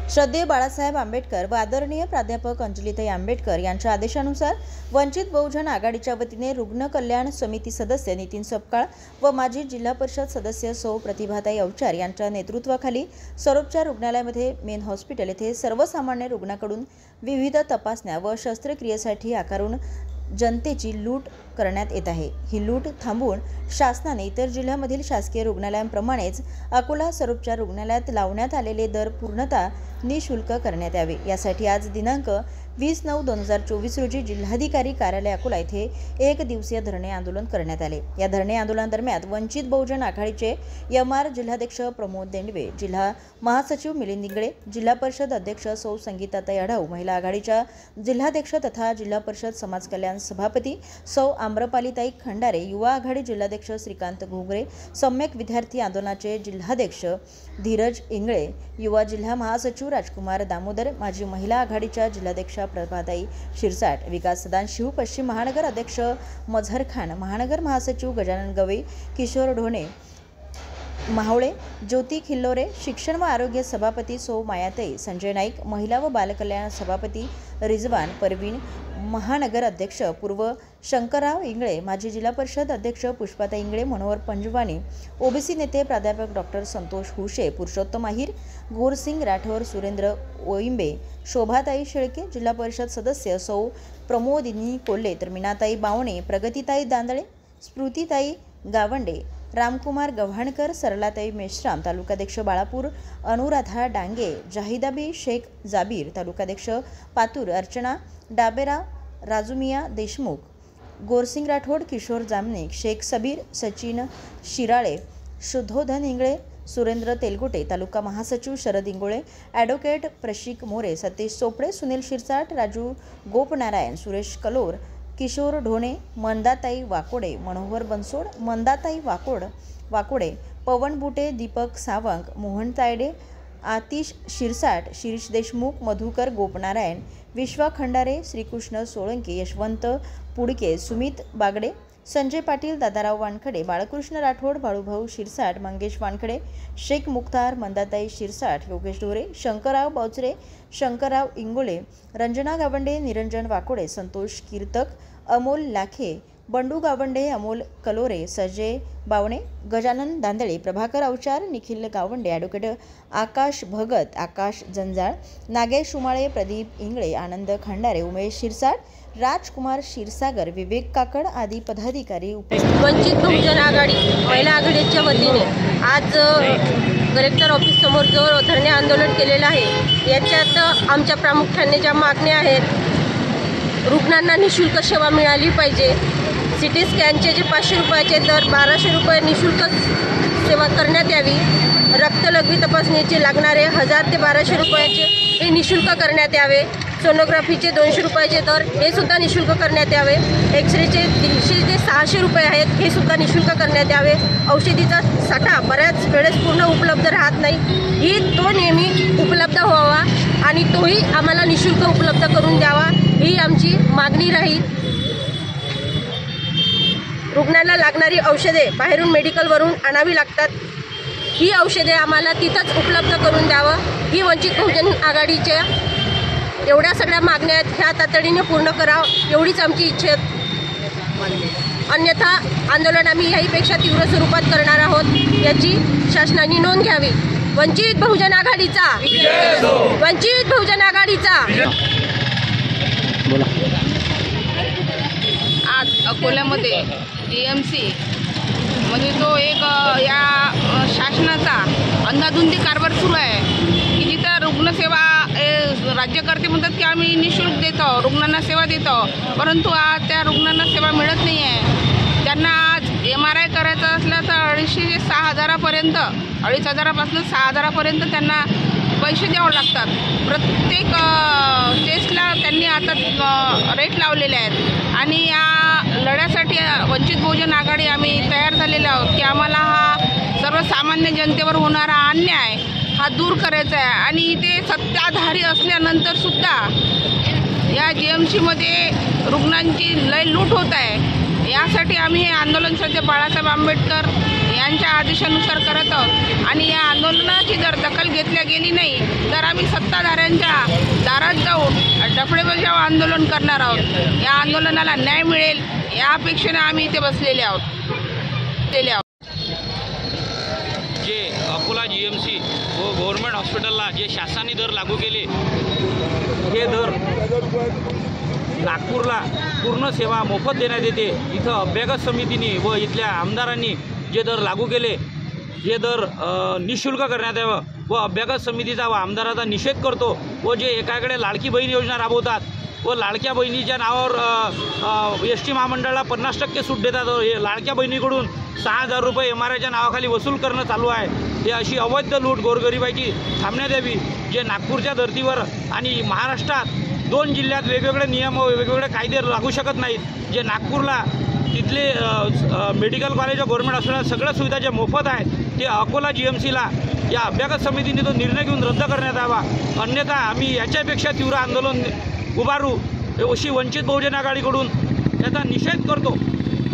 श्रद्धेय बाळासाहेब आंबेडकर व आदरणीय प्राध्यापक अंजलीताई आंबेडकर यांच्या आदेशानुसार वंचित बहुजन आघाडीच्या वतीने रुग्ण कल्याण समिती सदस्य नितीन सपकाळ व माजी जिल्हा परिषद सदस्य सौ प्रतिभाताई अवचार यांच्या नेतृत्वाखाली सर्वोपचार रुग्णालयामध्ये मेन हॉस्पिटल येथे सर्वसामान्य रुग्णाकडून विविध तपासण्या व शस्त्रक्रियेसाठी आकारून जनतेची लूट करण्यात येत आहे। ही लूट थांबवून शासनाने इतर जिल्ह्यामधील शासकीय रुग्णालयांप्रमाणेच अकोला सर्वोपचार रुग्णालयात लावण्यात आलेले दर पूर्णतः निःशुल्क करण्यात यावे, यासाठी आज दिनांक 20/9/2024 रोजी जिल्हाधिकारी कार्यालय अकोला येथे एक दिवसीय धरणे आंदोलन करण्यात आले। या धरणे आंदोलनादरम्यान वंचित बहुजन आघाडीचे एमआर जिल्हाध्यक्ष प्रमोद देंडवे, जिल्हा महासचिव मिलिंद इंगळे, जिल्हा परिषद अध्यक्ष सौ संगीताताई आढाऊ, महिला आघाडीच्या जिल्हाध्यक्ष तथा जिल्हा परिषद समाज कल्याण सभापती सौ आम्रपालीताई खंडारे, युवा आघाडी जिल्हाध्यक्ष श्रीकांत घुगरे, सम्यक विद्यार्थी आंदोलनाचे जिल्हाध्यक्ष धीरज इंगळे, युवा जिल्हा महासचिव राजकुमार दामोदर, माजी महिला आघाडीच्या जिल्हाध्यक्ष प्रभाताई शिरसाट, विकास सदाशिव, पश्चिम महानगर अध्यक्ष मझहर खान, महानगर महासचिव गजानन गवई, किशोर ढोणे मावळे, ज्योती खिल्लोरे, शिक्षण व आरोग्य सभापती सौ मायाताई, संजय नाईक, महिला व बालकल्याण सभापती रिजवान परवीन, महानगर अध्यक्ष पूर्व शंकरराव इंगळे, माजी जिल्हा परिषद अध्यक्ष पुष्पाताई इंगळे, मनोहर पंजवानी, ओबीसी नेते प्राध्यापक डॉक्टर संतोष हुशे, पुरुषोत्तम आहिर, गोरसिंग राठोर, सुरेंद्र ओइंबे, शोभाताई शेळके, जिल्हा परिषद सदस्य सौ प्रमोदिनी कोल्हे, तर मीनाताई बावणे, प्रगतीताई दांदळे, स्मृतीताई गावंडे, रामकुमार गव्हाणकर, सरलाताई मेश्राम, तालुकाध्यक्ष बाळापूर अनुराधा डांगे, जाहिदाबी शेख जाबीर, तालुकाध्यक्ष पातूर अर्चना डाबेरा, राजुमिया देशमुख, गोरसिंग राठोड, किशोर जामनिक, शेख सबीर, सचिन शिराळे, शुद्धोधन इंगळे, सुरेंद्र तेलगुटे, तालुका महासचिव शरद इंगोळे, ॲडव्होकेट प्रशिक मोरे, सतीश चोपडे, सुनील शिरसाट, राजू गोपनारायण, सुरेश कलोर, किशोर ढोणे, मंदाताई वाकोडे, मनोहर बनसोड, मंदाताई वाकोडे, पवन बुटे, दीपक सावंत, मोहन तायडे, आतिश शिरसाट, शिरीष देशमुख, मधुकर गोपनारायण, विश्वा खंडारे, श्रीकृष्ण सोळंकी, यशवंत पुडके, सुमित बागडे, संजय पाटील, दादाराव वानखडे, बाळकृष्ण राठोड, बाळूभाऊ शिरसाट, मंगेश वानखडे, शेख मुख्तार, मंदाताई शिरसाट, योगेश ढोरे, शंकरराव बावचरे, शंकरराव इंगोले, रंजना गावंडे, निरंजन वाकोडे, संतोष कीर्तक, अमोल लाखे, बंडू गावंडे, अमोल कलोरे, संजय बावणे, गजानन दांदळे, प्रभाकर अवचार, निखिल गावंडे, ॲडव्होकेट आकाश भगत, आकाश जंजाळ, नागेश उमाळे, प्रदीप इंगळे, आनंद खंडारे, उमेश शिरसाट, राजकुमार क्षीरसागर, विवेक काकड आदी पदाधिकारी उपस्थित। वंचित बहुजन आघाडी महिला आघाडीच्या वतीने आज कलेक्टर ऑफिस समोर जो धरणे आंदोलन केलेलं आहे, याच्यात आमच्या प्रामुख्याने ज्या मागण्या आहेत, रुग्णांना निःशुल्क सेवा मिळाली पाहिजे, सिटी स्कॅनचे जे 500 रुपयाचे दर 1200 रुपये निःशुल्क सेवा करण्यात यावी, रक्तलघवी तपासणीचे लागणारे 1000 ते 1200 रुपयाचे हे निःशुल्क करण्यात यावे, सोनोग्राफीचे 200 रुपयाचे दर हे सुद्धा निःशुल्क करण्यात यावे, एक्सरेचे 300 ते 600 रुपये आहेत हे सुद्धा निःशुल्क करण्यात यावे, औषधीचा साठा बऱ्याच वेळेस पूर्ण उपलब्ध राहत नाही, तो नेहमी उपलब्ध व्हावा आणि तोही आम्हाला निःशुल्क उपलब्ध करून द्यावा, ही आमची मागणी राहील। रुग्णांना लागणारी औषधे बाहेरून मेडिकलवरून आणावी लागतात, ही औषधे आम्हाला तिथंच उपलब्ध करून द्यावं, ही वंचित बहुजन आघाडीच्या एवढ्या सगळ्या मागण्या आहेत, ह्या तातडीने पूर्ण करावं एवढीच आमची इच्छा आहे। अन्यथा आंदोलन आम्ही याहीपेक्षा तीव्र स्वरूपात करणार आहोत, याची शासनाने नोंद घ्यावी। वंचित बहुजन आघाडीचा, वंचित बहुजन आघाडीचा। आज अकोल्यामध्ये DMC मध्ये तो एक या शासनाचा अंधाधुंदी कारभार सुरू आहे की जिथं रुग्णसेवा राज्यकर्ते म्हणतात की आम्ही निःशुल्क देतो, रुग्णांना सेवा देतो, परंतु आज त्या रुग्णांना सेवा मिळत नाही आहे। त्यांना आज MRI करायचं असलं तर 250 ते 6000पर्यंत, 2500पासून 6000पर्यंत त्यांना पैसे द्यावे लागतात। प्रत्येक टेस्टला त्यांनी आता रेट लावलेले आहेत आणि या लढ्यासाठी वंचित बहुजन आघाडी आम्ही तयार झालेलो आहोत की आम्हाला हा सर्वसामान्य जनतेवर होणारा अन्याय हा दूर करायचा आहे आणि इथे सत्ताधारी असल्यानंतरसुद्धा या GMCमध्ये रुग्णांची लय लूट होत आहे। यासाठी आम्ही हे आंदोलन सध्या बाळासाहेब आंबेडकर यांच्या आदेशानुसार करत आहोत आणि या आंदोलनाची जर दखल घेतल्या गेली नाही तर आम्ही सत्ताधाऱ्यांच्या दारात जाऊन डफळे बजाव आंदोलन करणार आहोत। या आंदोलनाला न्याय मिळेल या अपेक्षेने आम्ही इथे बसलेले आहोत। जे अकोला GMC व गव्हर्नमेंट हॉस्पिटलला जे शासनाने दर लागू केले हे दर नागपूरला पूर्ण सेवा मोफत देण्यात येते। इथं अभ्यागत समितीने व इथल्या आमदारांनी जे दर लागू केले हे दर निःशुल्क करण्यात यावं व अभ्यागत समितीचा व आमदाराचा निषेध करतो। व जे एकाकडे लाडकी बहीण योजना राबवतात व लाडक्या बहिणीच्या नावावर ST महामंडळाला 50% सूट देतात, हे लाडक्या बहिणीकडून 6,000 रुपये MRIच्या नावाखाली वसूल करणं चालू आहे। हे अशी अवैध लूट गोरगरिबाची थांबण्यात यावी। जे नागपूरच्या धर्तीवर आणि महाराष्ट्रात 2 जिल्ह्यात वेगवेगळे नियम व वेगवेगळे कायदे लागू शकत नाहीत। जे नागपूरला तिथले मेडिकल कॉलेज व गव्हर्नमेंट हॉस्पिटल सगळ्या सुविधा ज्या मोफत आहेत ते अकोला GMCला या अभ्यागत समितीने तो निर्णय घेऊन रद्द करण्यात यावा, अन्यथा आम्ही याच्यापेक्षा तीव्र आंदोलन उभारू अशी वंचित बहुजन आघाडीकडून याचा निषेध करतो।